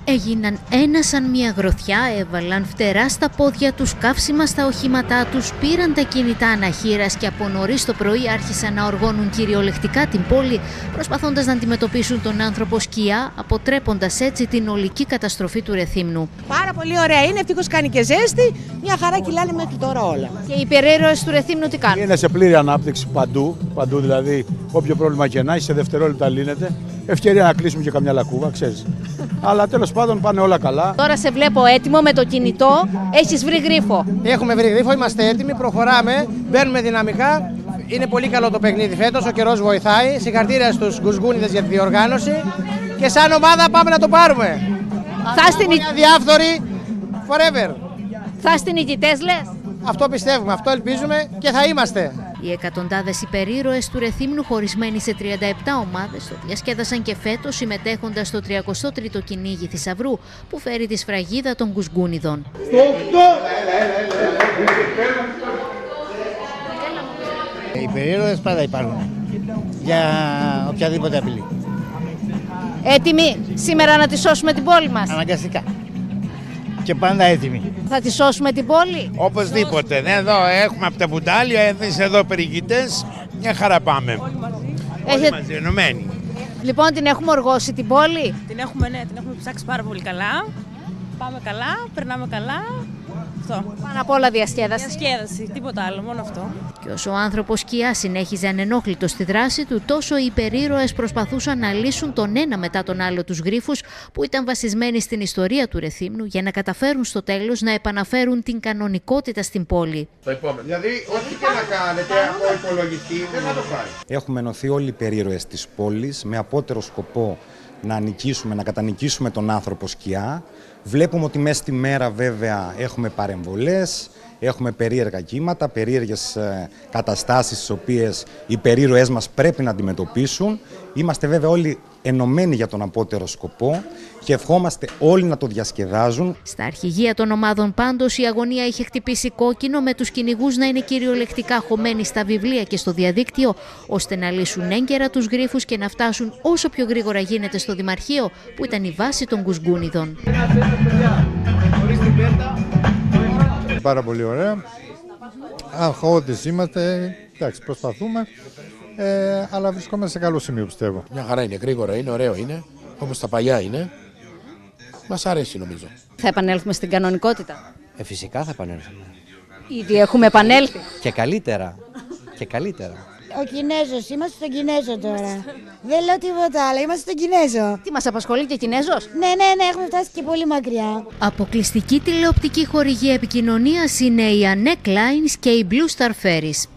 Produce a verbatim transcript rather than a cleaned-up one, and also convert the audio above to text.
Έγιναν ένα σαν μια γροθιά, έβαλαν φτερά στα πόδια τους, καύσιμα στα οχήματά τους, πήραν τα κινητά αναχείρας και από νωρίς το πρωί άρχισαν να οργώνουν κυριολεκτικά την πόλη, προσπαθώντας να αντιμετωπίσουν τον άνθρωπο σκιά, αποτρέποντας έτσι την ολική καταστροφή του Ρεθύμνου. Πάρα πολύ ωραία είναι, ευτυχώς κάνει και ζέστη, μια χαρά κυλάνε μέχρι τώρα όλα. Και οι υπερήρωες του Ρεθύμνου τι κάνουν? Είναι σε πλήρη ανάπτυξη παντού, παντού δηλαδή, όποιο πρόβλημα και να έχει, σε δευτερόλεπτα λύνεται. Ευκαιρία να κλείσουμε και καμιά λακκούβα, ξέρεις. Αλλά τέλος πάντων πάνε όλα καλά. Τώρα σε βλέπω έτοιμο με το κινητό, έχεις βρει γρίφο. Έχουμε βρει γρίφο, είμαστε έτοιμοι, προχωράμε, μπαίνουμε δυναμικά. Είναι πολύ καλό το παιχνίδι φέτος, ο καιρός βοηθάει. Συγχαρητήρια στους γκουσγκούνιδες για τη διοργάνωση. Και σαν ομάδα πάμε να το πάρουμε. Θα στην αδιάφθοροι forever. Θα στην νικητές λες? Αυτό πιστεύουμε, αυτό ελπίζουμε και θα είμαστε. Οι εκατοντάδες υπερήρωες του Ρεθύμνου, χωρισμένοι σε τριάντα επτά ομάδες, το διασκέδασαν και φέτος συμμετέχοντας στο τριακοστό τρίτο κυνήγι θησαυρού που φέρει τη σφραγίδα των γκουσγκούνιδων. Οι υπερήρωες πάντα υπάρχουν για οποιαδήποτε απειλή. Έτοιμοι σήμερα να τη σώσουμε την πόλη μας? Αναγκαστικά. Και πάντα έτοιμοι. Θα τη σώσουμε την πόλη? Οπωσδήποτε. Εδώ έχουμε από τα μπουντάλια, εμείς εδώ περιηγητές, μια χαρά πάμε. Όλοι μαζί. Έχετε... Όλοι μαζί, ενωμένοι. Λοιπόν, την έχουμε οργώσει την πόλη? Την έχουμε, ναι, την έχουμε ψάξει πάρα πολύ καλά. Πάμε καλά, περνάμε καλά. Αυτό. Πάνω απ' όλα διασκέδαση. Διασκέδαση, τίποτα άλλο, μόνο αυτό. Και όσο ο άνθρωπος σκιά συνέχιζε ανενόχλητο στη δράση του, τόσο οι υπερήρωες προσπαθούσαν να λύσουν τον ένα μετά τον άλλο τους γρίφους που ήταν βασισμένοι στην ιστορία του Ρεθύμνου για να καταφέρουν στο τέλος να επαναφέρουν την κανονικότητα στην πόλη. Το επόμενο. Δηλαδή, ό,τι και να κάνετε από υπολογιστή δεν θα το πάρει. Έχουμε ενωθεί όλοι οι υπερήρωες της πόλης με απότερο σκοπό να νικήσουμε, να κατανικήσουμε τον άνθρωπο σκιά. Βλέπουμε ότι μέσα στη μέρα βέβαια έχουμε παρεμβολές, έχουμε περίεργα κύματα, περίεργες καταστάσεις τις οποίες οι υπερήρωές μας πρέπει να αντιμετωπίσουν. Είμαστε βέβαια όλοι ενωμένοι για τον απότερο σκοπό και ευχόμαστε όλοι να το διασκεδάζουν. Στα αρχηγεία των ομάδων πάντως η αγωνία είχε χτυπήσει κόκκινο, με τους κυνηγούς να είναι κυριολεκτικά χωμένοι στα βιβλία και στο διαδίκτυο, ώστε να λύσουν έγκαιρα τους γρίφους και να φτάσουν όσο πιο γρήγορα γίνεται στο Δημαρχείο, που ήταν η βάση των γκουσγκούνιδων. Πάρα πολύ ωραία. Αγχώδεις είμαστε, εντάξει, προσπαθούμε, ε, αλλά βρισκόμαστε σε καλό σημείο, πιστεύω. Μια χαρά είναι, γρήγορα είναι, ωραίο είναι, όπως τα παλιά είναι. Μας αρέσει νομίζω. Θα επανέλθουμε στην κανονικότητα? Ε, φυσικά θα επανέλθουμε. Ήδη έχουμε επανέλθει. Και καλύτερα. Και καλύτερα. Ο Κινέζος, είμαστε στον Κινέζο τώρα. Δεν λέω τίποτα άλλο, είμαστε στον Κινέζο. Τι μας απασχολεί και Κινέζος? Ναι, ναι, ναι, έχουμε φτάσει και πολύ μακριά. Αποκλειστική τηλεοπτική χορηγία επικοινωνίας είναι η Annette Lines και η Blue Star Ferries.